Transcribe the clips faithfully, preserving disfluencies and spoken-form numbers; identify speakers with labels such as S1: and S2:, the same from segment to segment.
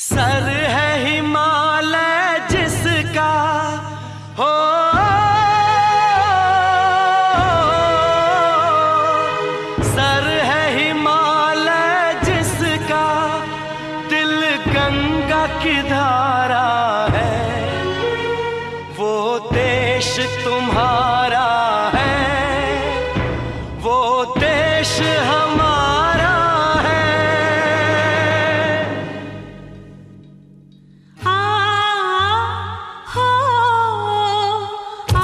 S1: Sir है हिमालय जिसका हो, सर है हिमालय जिसका, दिल गंगा की धारा है, वो देश तुम्हारा है, वो देश हमारा है।
S2: आ, हो, आ,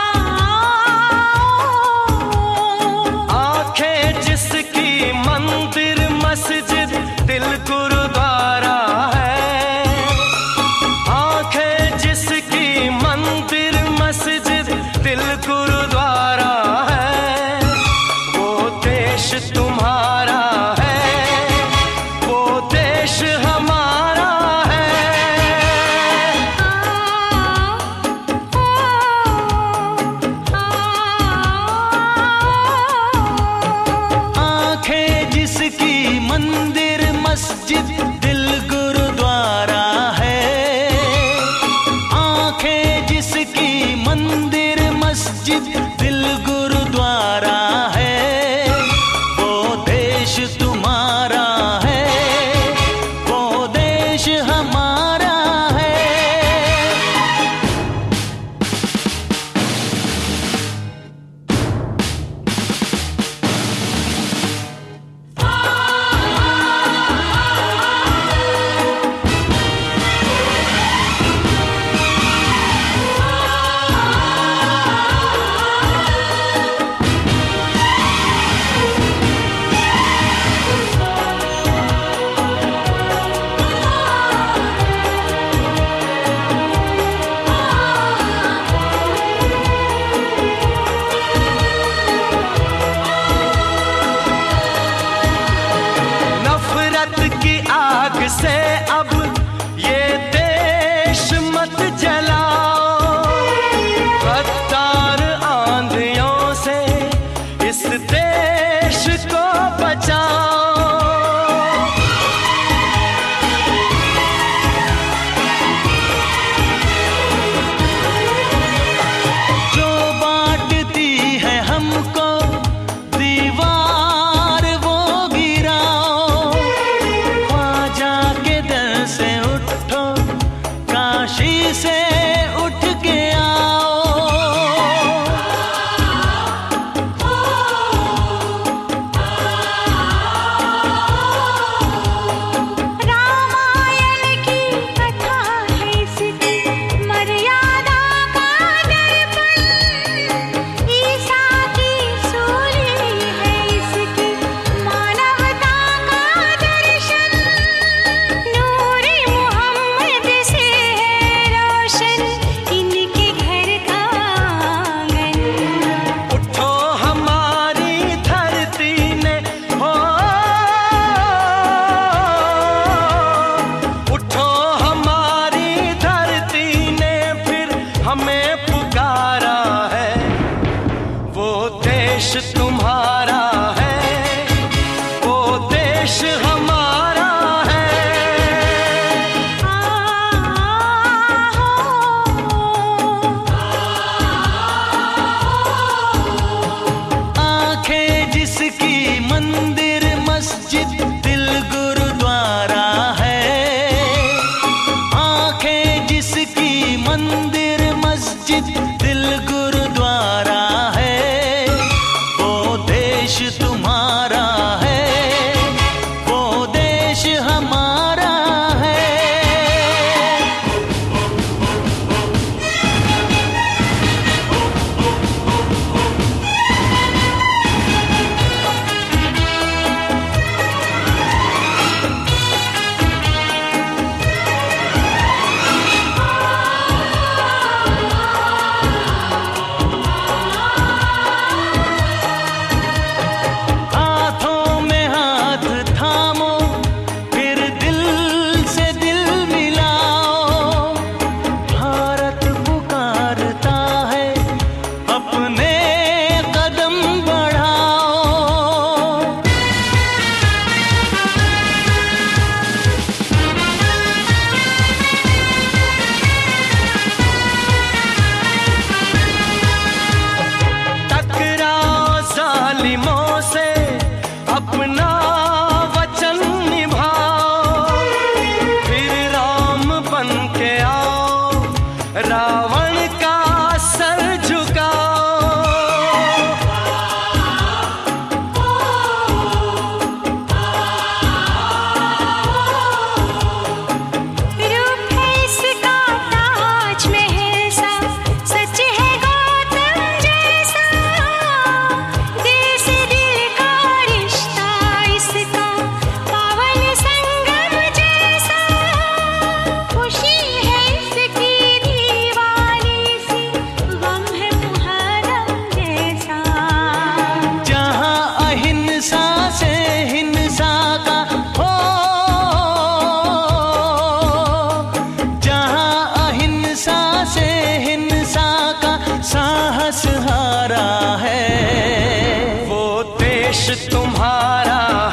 S1: आंखें जिसकी मंदिर मस्जिद दिल गुरुद्वारा है, आंखें जिसकी मंदिर मस्जिद दिल गुरुद्वारा है, वो देश तुम्हारा है, वो देश हमारा है। आंखें जिसकी मंदिर मस्जिद दिल गुरुद्वारा है, आंखें जिसकी मंदिर मस्जिद दिल गुरुद्वारा है, वो देश तुम्हारा है, वो देश हमारा है। नफरत की आग से अब ये देश मत जलाओ, गद्दार आंधियों से इस देश को बचाओ। जो बांटती है हमको दीवार वो गिराओ, वहाँ जाके तुम्हारा